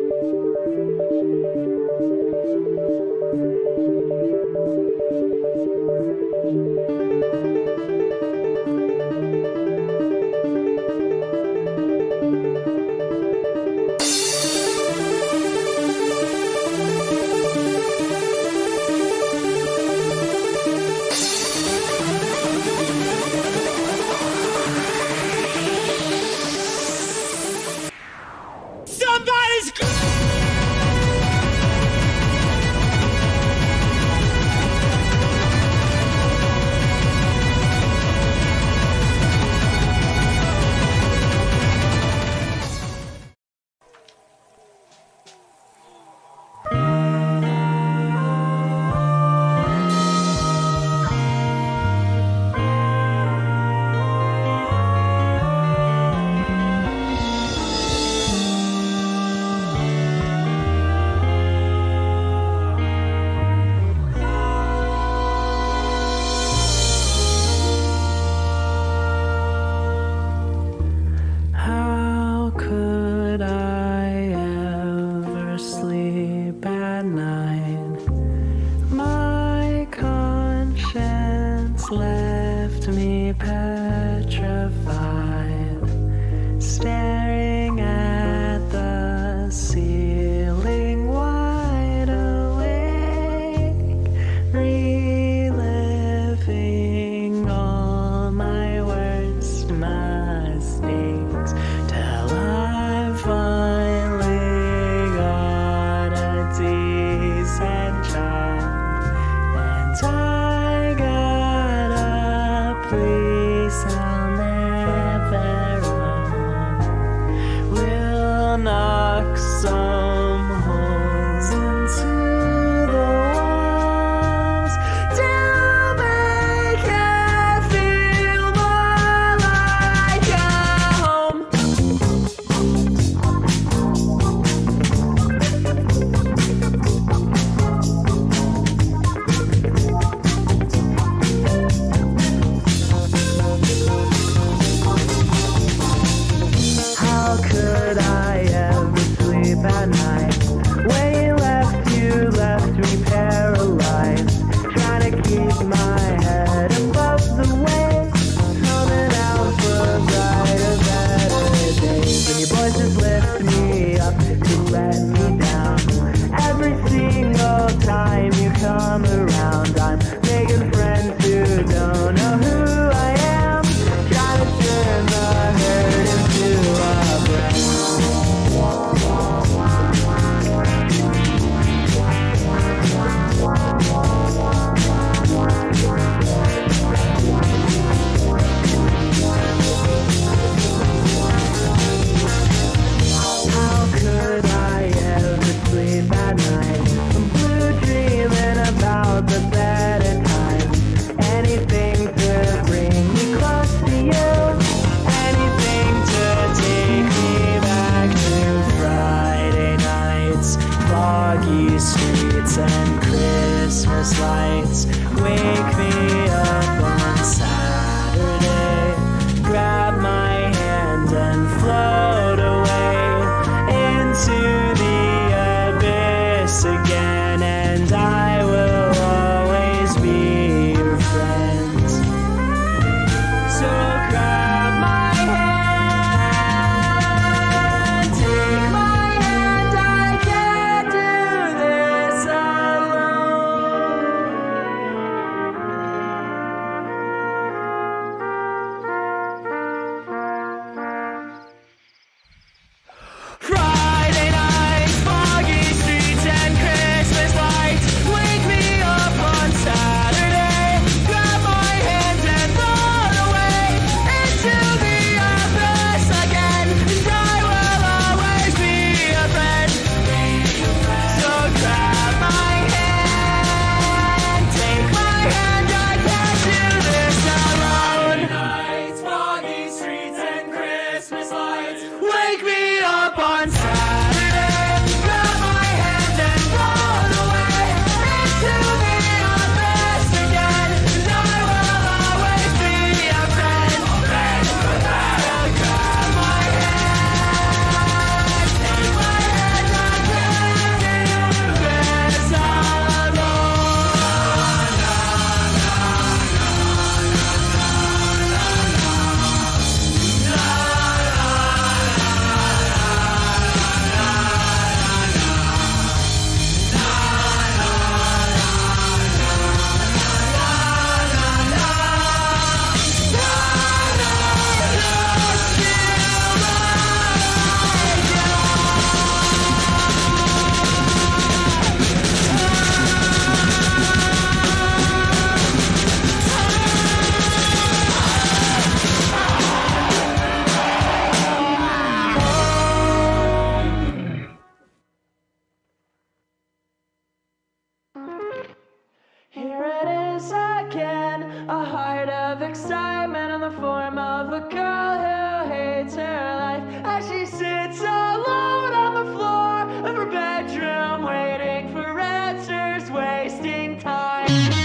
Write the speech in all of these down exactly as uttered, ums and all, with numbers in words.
left me petrified, staring at the ceiling, wide awake, reliving all my worst mistakes, till I finally got a decent job, and I place I'll never own. We'll knock some holes into the walls to make it feel more like a home. How could I ever sleep at night? When you left, you left me paralyzed, trying to keep my head above the waves, holding out for brighter, better days. And your voices lift me up to let me down. Every single time you come around, I'm making friends who don't know who I am, trying to turn the hurt into a breath. How could I ever sleep at night? I'm blue dreaming about the better times. Anything to bring me close to you, anything to take me back to Friday nights, foggy streets and Christmas lights. Wake me up on Saturday, grab my hand and float away into the abyss again, and I will always be your friend. So grab my hand, take my hand, I can't do this alone. A heart of excitement in the form of a girl who hates her life as she sits alone on the floor of her bedroom, waiting for answers, wasting time.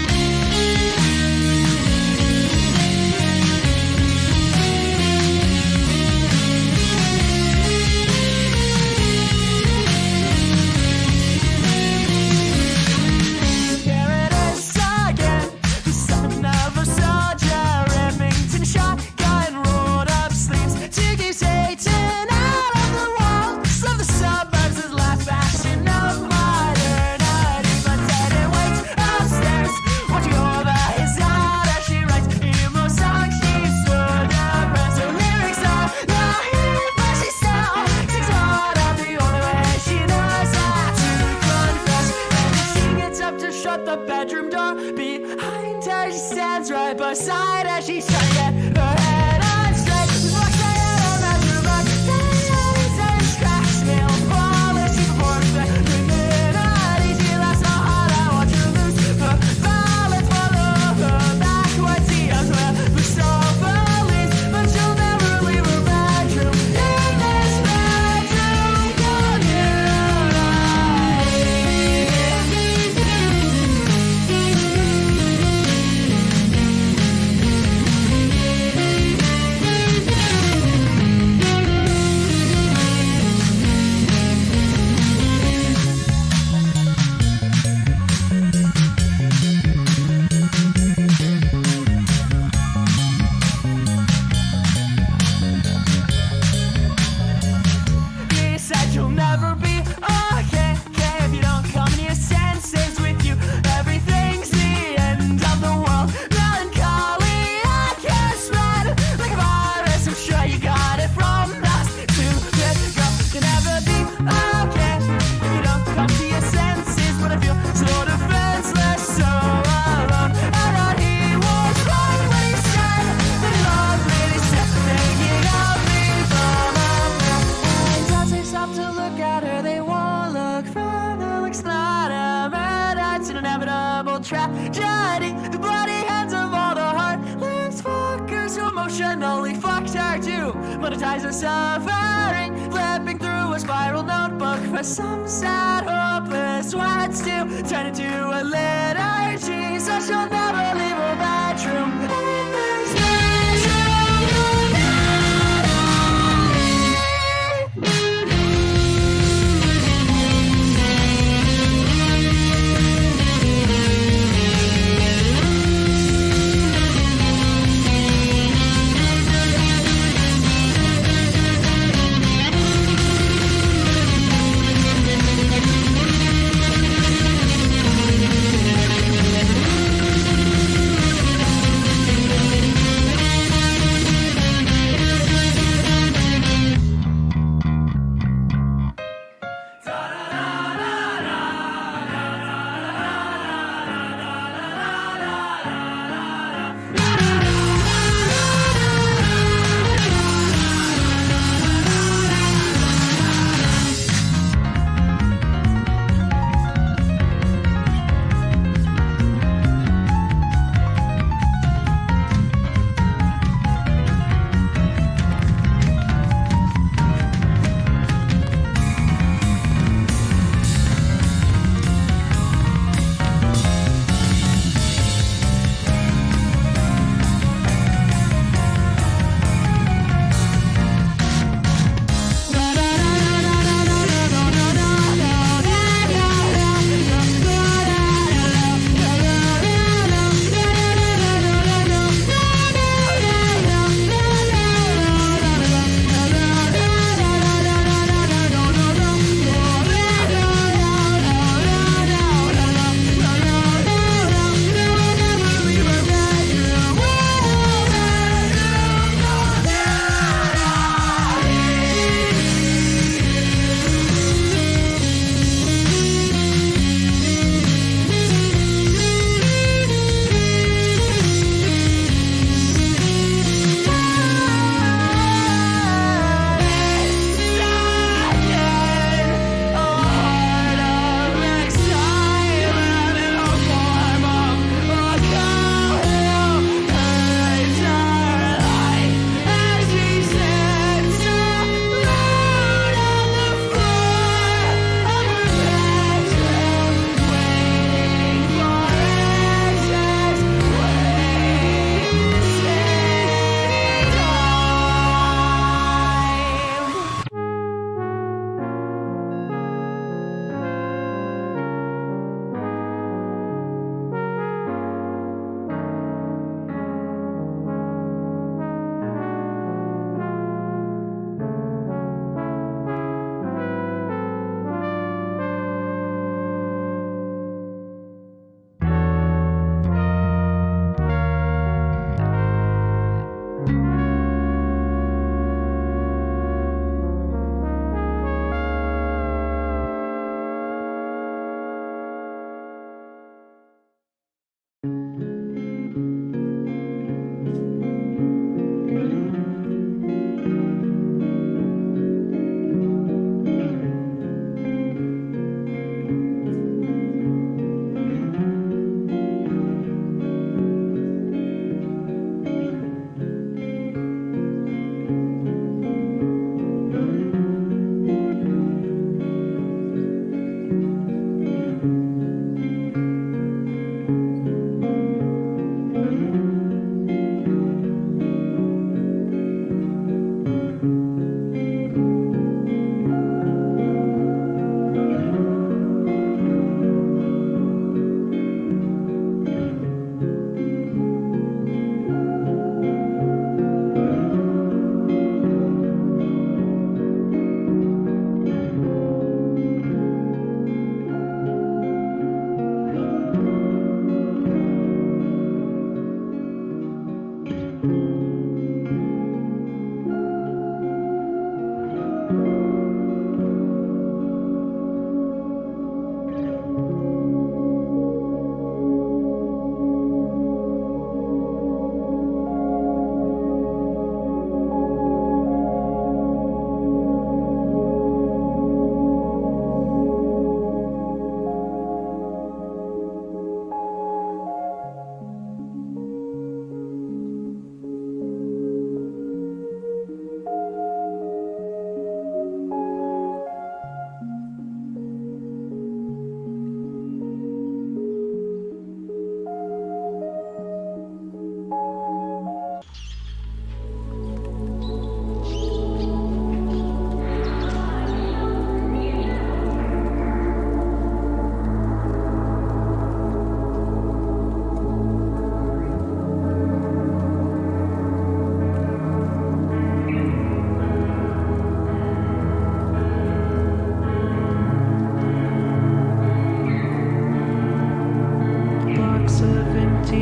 The bedroom door behind her, she stands right beside her. She's trying to get her head on straight. She's walking out on that room, but then she cracks, nail polish, she performs the criminality. She laughs so hard, I watch her lose her balance, follow her backwards. She has well for so police, but she'll never leave her bedroom. In this bedroom community. You'll never be okay, okay if you don't come to your senses. With you, everything's the end of the world. Melancholy, I can't spread like a virus. I'm sure you got it from us. Stupid girl, you'll never be okay if you don't come to your senses. But I feel so defenseless, so alone. I thought he was right when he said that he loved me. He said thinking of me from afar. And as I stop to look at her, they won't look further. Like slaughter, murder, it's an inevitable tragedy. The bloody hands of all the heartless fuckers who emotionally fucked her to monetize her suffering, flipping through a spiral notebook for some sad, hopeless words to turn into a liturgy, so she'll never leave her bedroom. In this bedroom,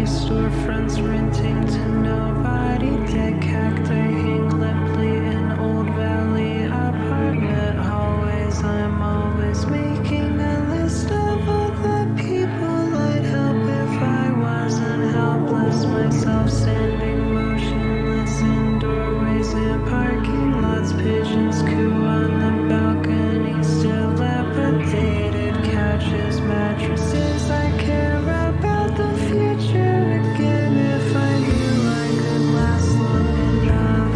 storefronts renting to nobody. Dead cacti hang limply in old valley apartment hallways. I'm always making a list of all the people I'd help if I wasn't helpless myself, standing motionless in doorways and parking lots. Pigeons coo on the balconies, dilapidated couches, mattresses. I care about the future again if I knew I could last long enough.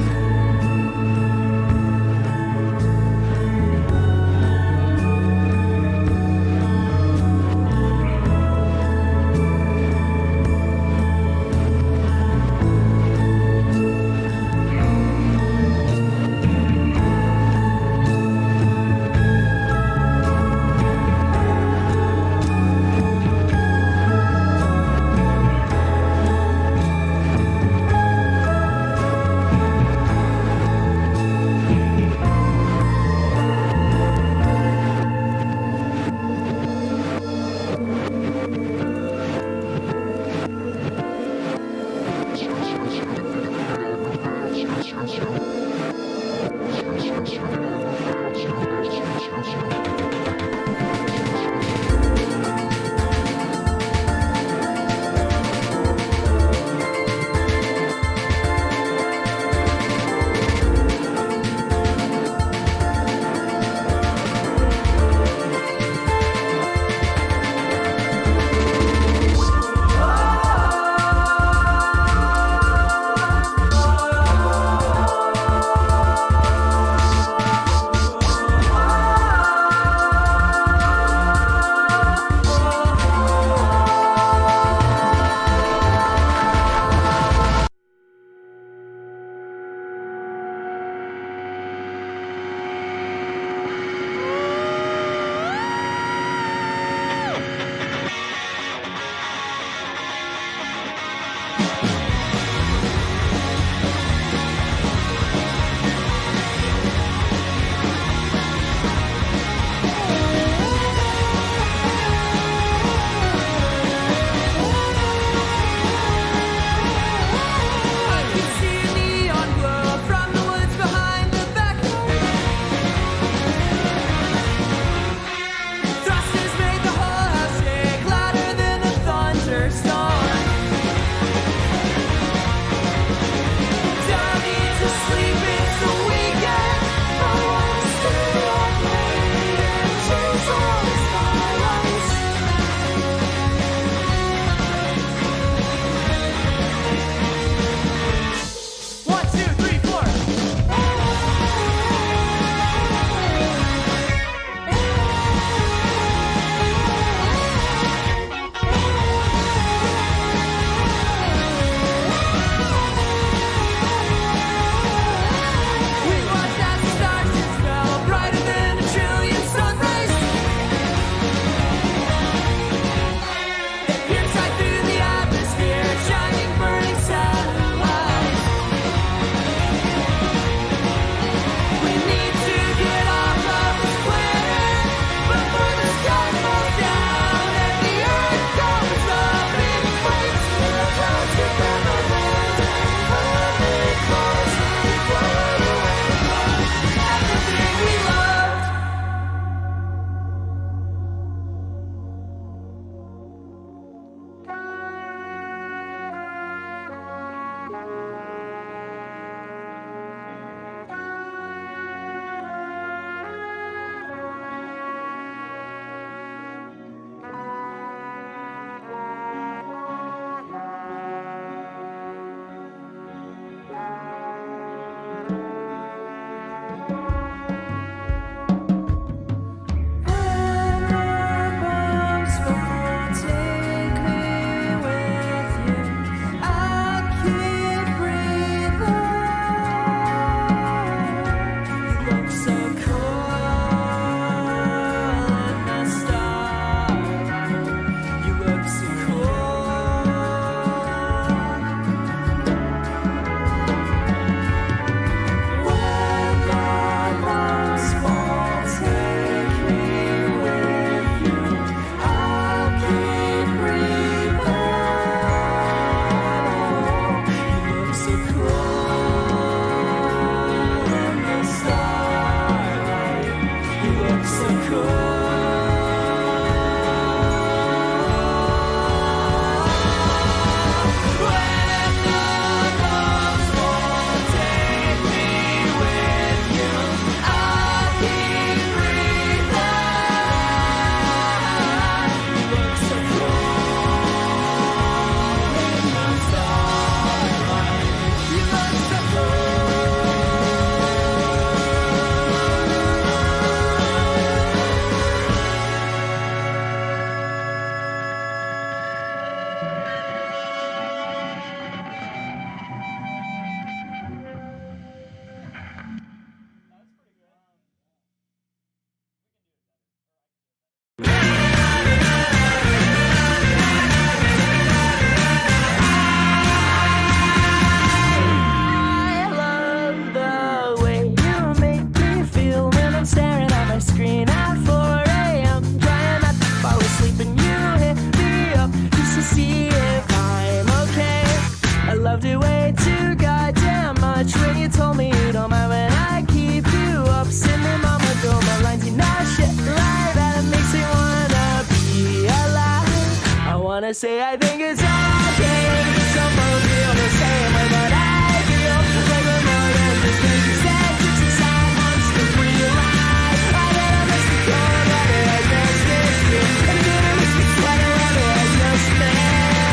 wanna say I think it's okay. Some folks feel the same way, but I feel like we're more than just making sense. It's inside wants to realize I gotta miss the cold weather, I just miss you. I gotta miss the sweater weather, I just miss you.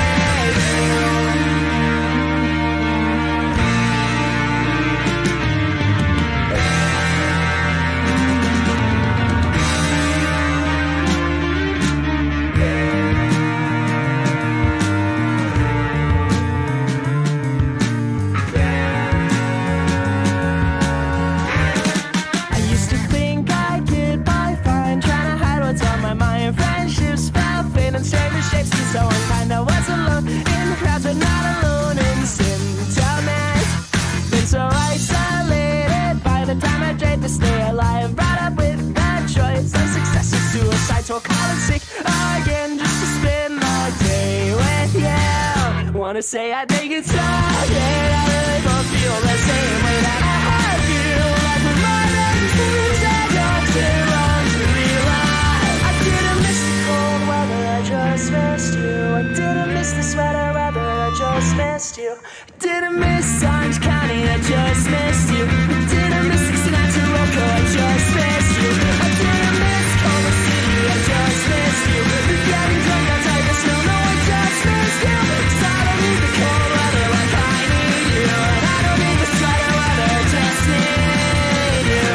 So I kinda was alone in the crowds, but not alone in sentiment. Been so isolated by the time I tried to stay alive. Brought up with that choice of success or suicide, so I'll call it sick again just to spend my day with you. Wanna say I think it's okay, I really don't feel the same way that I feel. Like we're more than things that don't fit wrong to realize. I didn't miss the cold weather, I just missed you. I didn't miss the sweater weather, I just missed you. I didn't miss Orange County, I just missed you. I didn't miss sixty-nine Toronto, I just missed you. I didn't miss Culver City, I just missed you. You're getting drunk outside the snow, no, I just missed you. 'Cause I don't need the cold weather like I need you. And I don't need the sweater weather, I just need you.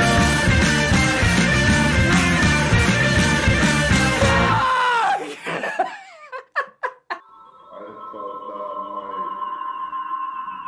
I thought that might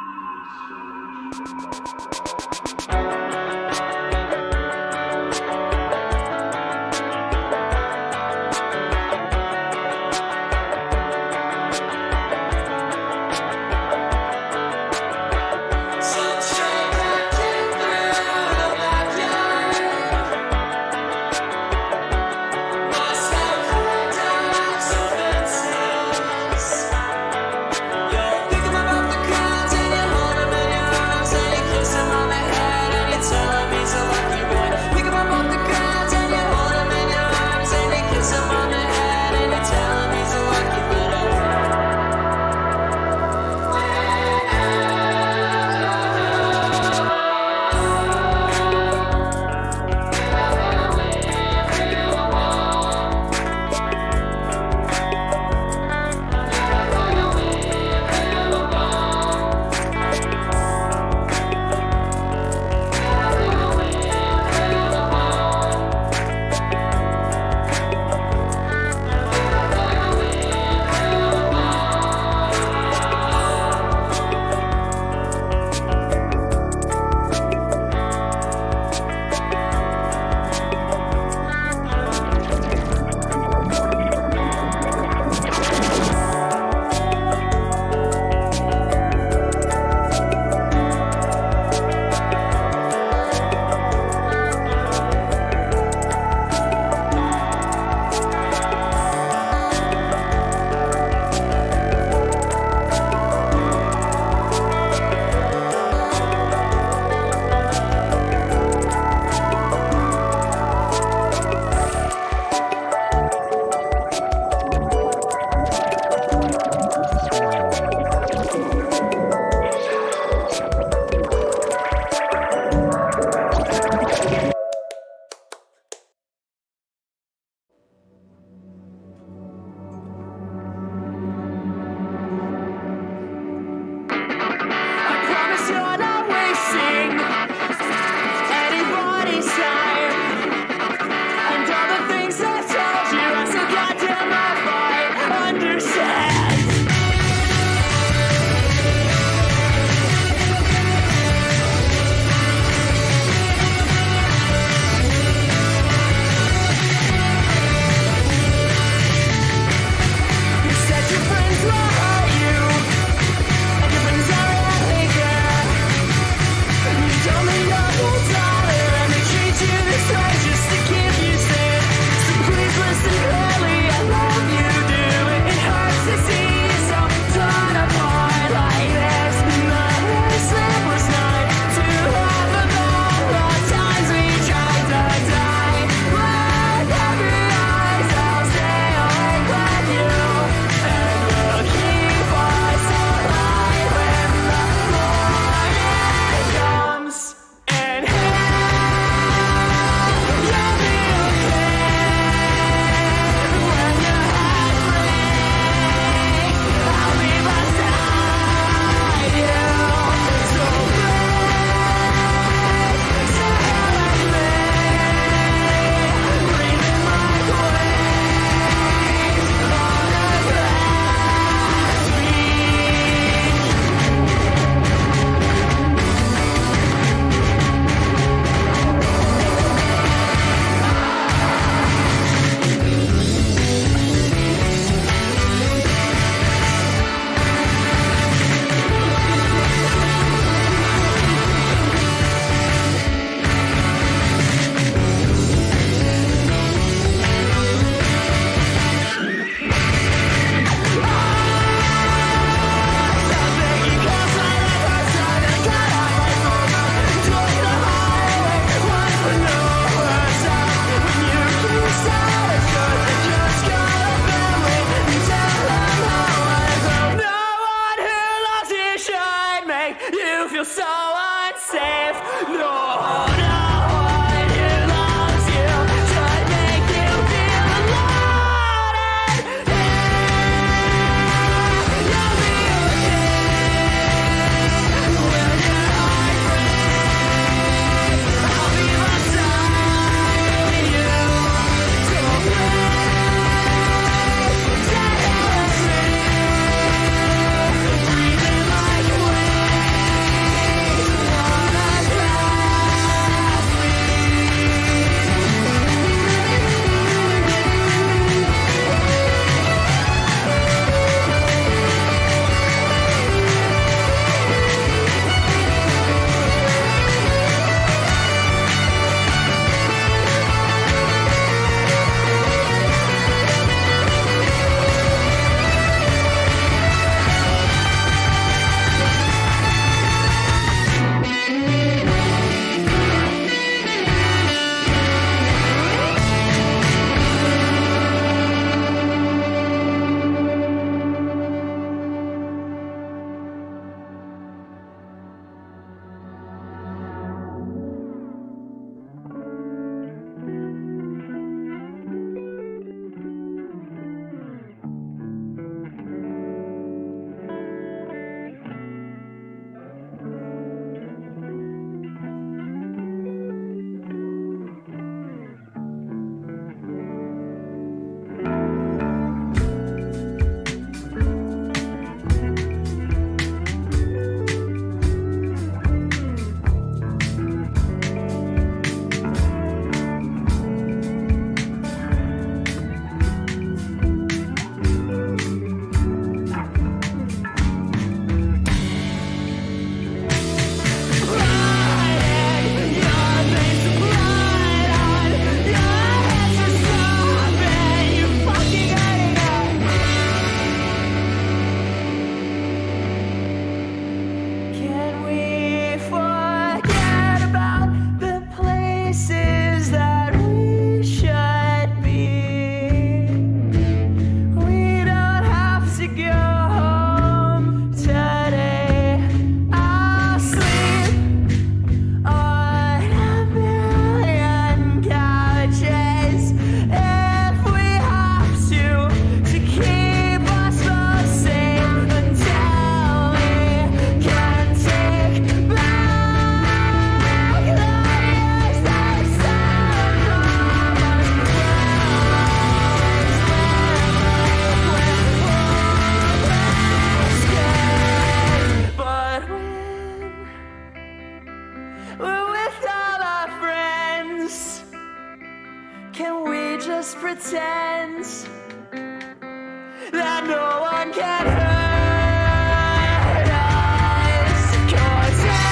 hands that no one can hurt us. 'Cause I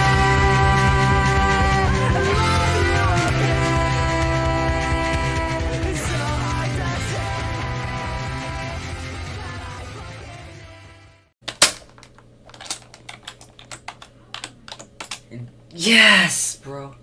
love you again. It's so hard to say. Yes, bro.